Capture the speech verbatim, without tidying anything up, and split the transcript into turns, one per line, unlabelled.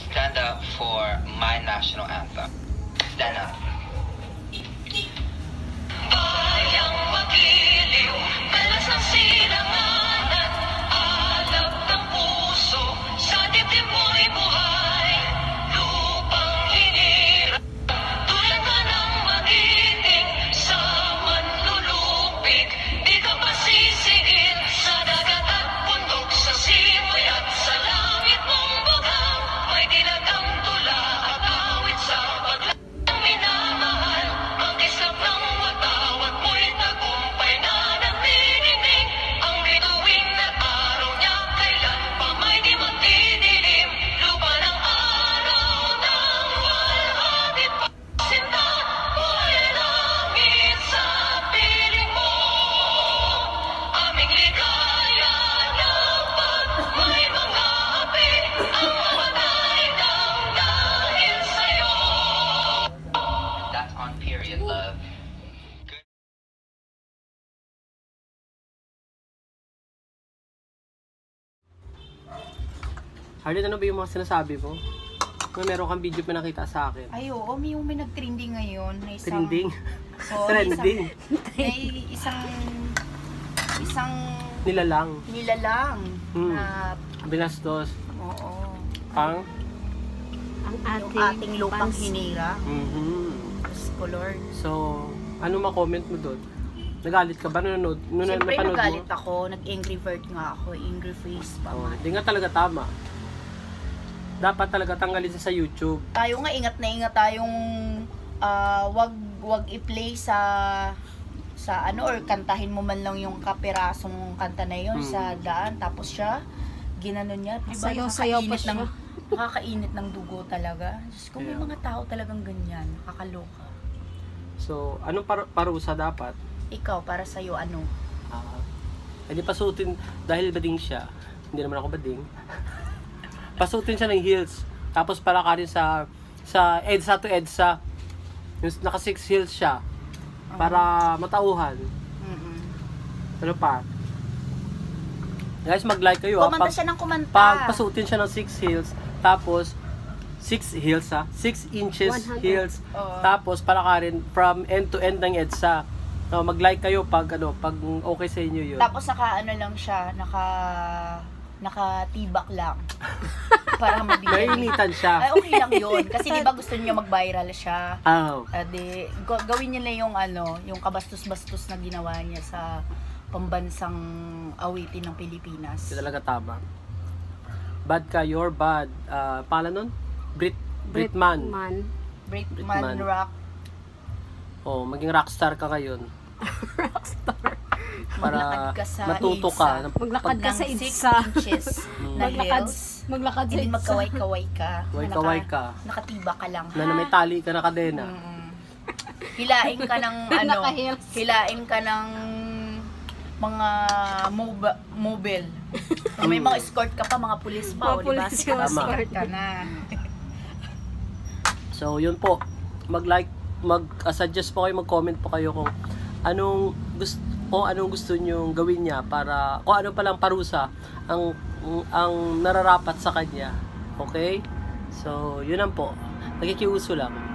stand up for my national anthem. Stand up. Bayang magiliw, balas ng silanganan, alab ng puso, sa dibdib mo'y buhay, lupang hinirang, tulad ka ng magiting, sa manlulupig, di ka pasisigin, sa dagat at bundok, sa simoy at sa langit mong bagang, may dilagang tula at awit sa paglang minamahal, ang kislap ng watawat mo'y tagumpay na nagtitinig, ang bituin at araw niya kailan pa may di magdidilim, lupa ng araw ng walhatit pasinta, buhay langit sa piling mo, aming ligaya na pag may mga api, ang mamatay ng dahil sa'yo. That's on period love.
Harley, ano ba yung mga sinasabi mo? Kung meron kang video pa nakita sa akin.
Ay, oo, may yung may nag-trending ngayon. Na isang,
Trending?
Oo,
Trending?
Isang, may isang, isang
Nilalang.
nilalang
Hmm.
na,
Binastos.
oo,
Ang?
Ang
yung
ating,
ating lupang
fans.
hinira.
Mhm.
Color.
So, ano ma-comment mo doon? Nagalit ka ba nanonood? Nung
Siyempre
napanood
nagalit
mo?
ako, nag-angry bird nga ako, angry face pa
Oh,
nga.
hindi nga talaga tama. Dapat talaga tanggalin siya sa YouTube.
Tayo nga, ingat na ingat tayong ah, wag, wag i-play sa sa ano, or kantahin mo man lang yung kapirasong kanta na yun
Hmm.
sa daan, tapos siya, ginano niya, diba,
Sayaw-sayaw pa
nakakainit
siya.
ng, nakakainit ng dugo talaga. Diyos ko, may
Yeah.
mga tao talagang ganyan, nakakaloka.
So, anong par- parusa dapat?
Ikaw, para sa'yo, ano?
Ah, hindi pasutin, dahil bading siya, hindi naman ako bading, pasutin siya ng heels, tapos palakarin sa sa EDSA to EDSA, yung naka six heels siya, para matauhan.
Mm-mm.
Ano pa? Guys, mag-like kayo. ah.
Kumanta
Pag,
siya ng kumanta.
pag pasutin siya ng six heels, tapos six heels ha, six inches
one hundred.
heels,
Oo.
tapos palakarin from end to end ng EDSA. No, mag-like kayo pag ano, pag okay sa inyo 'yun.
Tapos naka ano lang siya, naka nakatibak lang. Para mabigyan.
Nainitan siya.
Ay, okay lang 'yun kasi 'di ba gusto niya mag-viral siya.
Oh.
Uh, di, ga- gawin niya na yung ano, yung kabastos-bastos na ginawa niya sa pambansang awitin ng Pilipinas.
Hindi talaga tama. Bad ka, you're bad. Uh, pala nun? Brit Bretman.
Man.
Bretman
Bretman.
Rock.
Oh, maging rockstar ka ngayon.
Rockstar.
Para
Maglakad ka sa
matuto
EDSA.
ka.
Maglakad ka
Ng
sa
six
EDSA.
inches na
Maglakad,
heels.
maglakad sa
Hindi
EDSA.
magkaway-kaway ka.
Kaway-kaway
Na
ka.
naka- Nakatiba ka lang.
Na, na may tali ka na kadena.
Mm. Hilain ka ng ano,
Naka-heels.
hilain ka ng mga mob- mobile. Kung may mga escort ka pa, mga pulis pa,
Mga
o diba?
pulis yung
Sikat
escort.
ka na.
So, yun po. Mag-like, mag-suggest po kayo, mag-comment po kayo kung anong gusto o anong gusto nyong gawin niya para kung ano palang parusa ang ang nararapat sa kanya. Okay? So, yun lang po. Nakikiuso lang.